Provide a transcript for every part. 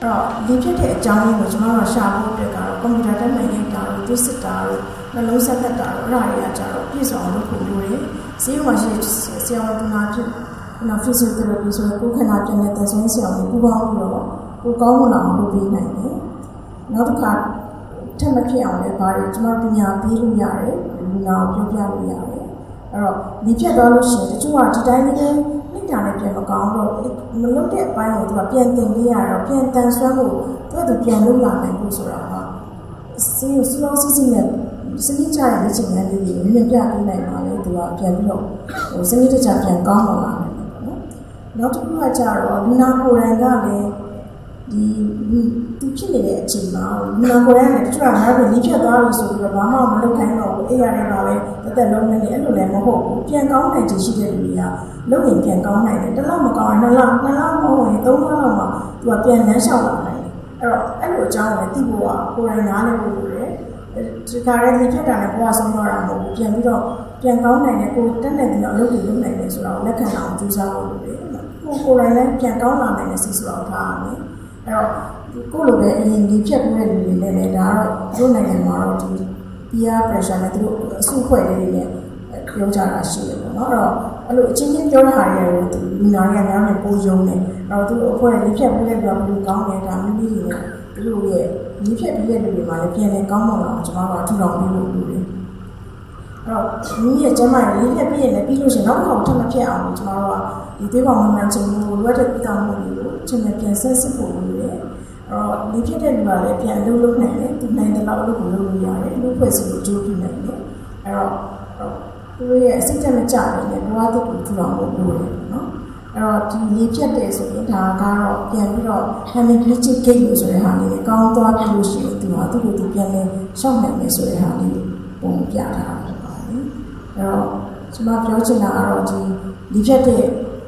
ဒီဖြစ်တဲ့အကြောင်းရင်းကိုကျွန်တော်တို့ရှာဖို့အတွက်ကတော့ကွန်ပျူတာတက်မှန်ရိုက်တာတို့သူစစ်တာတို့နှလုံးဆက်သက်တာတို့အဲ့ဒါတွေကကြတော့ပြည့်စုံအောင်လုပ်ဖို့လိုတယ်ဈေးမှာရှိဆရာဝန်နာဖြစ်physiotherapy ဆိုတော့ကိုယ်ခန္ဓာပြန်တဲ့သင်ဆွမ်းဆရာဝန်ပူပေါင်းပြီးတော့ကိုကောင်းမွန်အောင်လုပ်ပေးနိုင်တယ်နောက်တစ်ခါထပ်မဖြစ်အောင်လည်းဘာတွေကျွန်တော်ပညာပေးလို့ရတယ်လူနာကိုပြောပြလို့ရတယ်အဲ့တော့ဒီဖြတ်သွားလို့ရှိရင်တချို့ကဒီတိုင်းလေးနှိမ့်တာနဲ့ပြန်မကောင်းတော့မလုပ်တဲ့အပိုင်းကိုသူကပြန်သင်ပေးရတော့ပြန်တန်ဆွမ်းဖို့သူပြန်လုပ်လာနိုင်ဖို့ဆိုတာကစီလုံးစီနဲ့စနစ်ကျတဲ့အခြေအနေလေးကိုမြင်ပြပေးနိုင်ပါလေသူကပြန်ပြီးတော့စနစ်တကျပြန်ကောင်းလာတယ်နော်နောက်တစ်ခုကကြတော့လူနာကိုယ်တိုင်ကလည်းဒီသူဖြစ်နေတဲ့အချိန်မှာလူနာကိုယ်တိုင်ကတချို့ကငါတို့လိဖြတ်သွားလို့ဆိုပြီးတော့ဘာမှမလုပ်ခိုင်းတော့ဘူးအေးရတယ်ပါပဲတက်လုံးနဲ့အဲ့လိုလည်းမဟုတ်ဘူးပြန်ကောင်းနိုင်ချင်ရှိတဲ့လူတွေကလုပ်ရင်ပြန်ကောင်းနိုင်တယ်တစ်လောက်မကောင်းရင်နှစ်လောက်မဟုတ်ရင်သုံးလောက်မှသူကပြန်လမ်းလျှောက်လာနိုင်တယ်အဲ့လိုအကြောင်းကိုလည်းသိဖို့ကကိုယ်တိုင်နားလည်ဖို့လိုတယ်ဒီကားရဲ့လိဖြတ်တာနဲ့ဘဝဆုံးတော့တာမဟုတ်ဘူးပြန်ပြီးတော့ပြန်ကောင်းနိုင်တယ်ကိုတက်နေပြီးတော့အလုပ်တွေလုပ်နိုင်တယ်ဆိုတာကိုလက်ခံအောင်ကြိုးစားဖို့လိုတယ်ကိုယ်တိုင်လည်းပြန်ကောင်းလာနိုင်တဲ့စီဆိုတာကိုထားရမယ်အဲ့တော့ကိုလိုပဲအရင်ဒီဖြတ်ပြတဲ့လူတွေနဲ့လည်းဒါတော့တို့နိုင်ငံမှာတော့ဒီ peer pressure နဲ့တို့အစုဖွဲ့လေးတွေနဲ့ပြောကြတာရှိတယ်ပေါ့နော်အဲ့တော့အဲ့လိုအချင်းချင်းပြောတဲ့ဟာတွေကိုလူနာတွေကများများပိုးယုံနေအဲ့တော့သူတို့အဖွဲ့လေးဖြတ်ပြတဲ့ပြောဘယ်လိုကောင်းလဲဒါမျိုးလေးတွေသူတို့ရဲ့ဒီဖြတ်ပြတဲ့လူတွေမှာလည်းပြန်လည်ကောင်းမွန်လာအောင်ကျွန်တော်ကထူထောင်ပေးလို့လုပ်တယ်အဲ့တော့မိရဲ့ကျမရဲ့လေးဖြတ်ပြည့်ရင်လည်းပြီးလို့ရှိရင်နောက်တစ်ခါထပ်မဖြစ်အောင်ကျွန်တော်ကဒီသေးကောင်မှန်ချင်လို့လိုအပ်တဲ့ပြည်တော်မှုတွေကိုချင်းနဲ့ပြန်ဆက်စစ်ဖို့လိုတယ်ဒီဖြစ်တဲ့လူကလည်းပြန်လုပ်နိုင်တယ်သူနိုင်တဲ့လောက်လုပ်ကိုလုပ်လို့ရတယ်လူဖွဲ့စည်းလို့ကြိုးပြနိုင်တယ်အဲ့တော့သူရဲ့အစိတ်တက်မကြတယ်ဘဝတည်းကိုထူအောင်လုပ်လို့ရတယ်နော်အဲ့တော့ဒီလေးဖြတ်တယ်ဆိုရင်ဒါကတော့ပြန်ပြီးတော့ hemiplegic gait လို့ဆိုတဲ့ဟာလေးကောင်းသွားပြီလို့ရှိရင်သူကသူ့ကိုသူပြန်လဲရှောက်နိုင်မယ်ဆိုတဲ့ဟာလေးပုံပြထားတာဖြစ်ပါတယ်အဲ့တော့ကျွန်မပြောချင်တာကတော့ဒီလေးဖြတ်တဲ့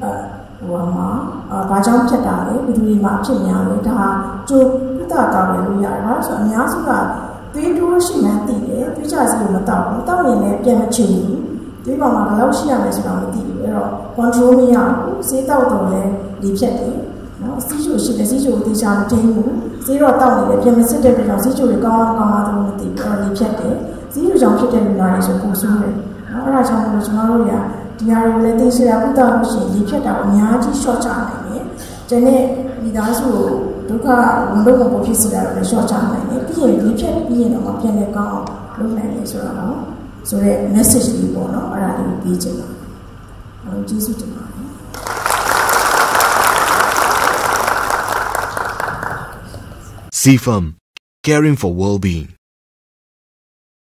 ဘာကြောင့်ဖြစ်တာလဲဘယ်သူတွေမှာဖြစ်များလဲဒါကျိုးကုသကောင်းတယ်လို့ရတယ်ဘာလို့ဆိုအများစုကသွေးတိုးရှိမှန်းသိတယ်သွေးကြစီကိုမတောက်ဘူးတောက်ရင်လည်းပြန်မချင်ဘူးသွေးပေါ်မှာဘယ်လောက်ရှိရမလဲဆိုတာမသိဘူးအဲ့တော့ control မရဘူးဈေးတောက်တော့လည်းဒီဖြတ်တယ်နော်စီးချိုရှိတယ်စီးချိုကိုတေချာမတင်းဘူးဈေးတော့တောက်နေတယ်ပြန်မစစ်တဲ့အတွက်ကြောင့်စီးချိုတွေကောင်းအောင်တော့မသိဘူးအဲ့တော့ဒီဖြတ်တယ်ဈေးလိုကြောင့်ဖြစ်တဲ့လူနာတွေဆိုပုံဆိုးတယ်နော်အဲ့ဒါကြောင့်မို့ကျွန်တော်တို့ကဒီဟာတွေလည်းသိစရာပုဒ်တာလို့ရှိရင်ဒီဖြတ်တာအများကြီး short ချနိုင်တယ်။ကျန်တဲ့မိသားစုကိုဒုက္ခဝန်တော့မဖြစ်စေတာလည်း short ချနိုင်တယ်။ပြီးရင်ဒီဖြတ်ပြီးရင်တော့ပြန်လဲကောင်းအောင်လုပ်နိုင်တယ်ဆိုတော့ဆိုတဲ့ message လေးပေါ့နော်အဲ့ဒါလေးကိုပေးချင်တာ။အားလုံးကျေးဇူးတင်ပါတယ်။ CFM, caring for well-being.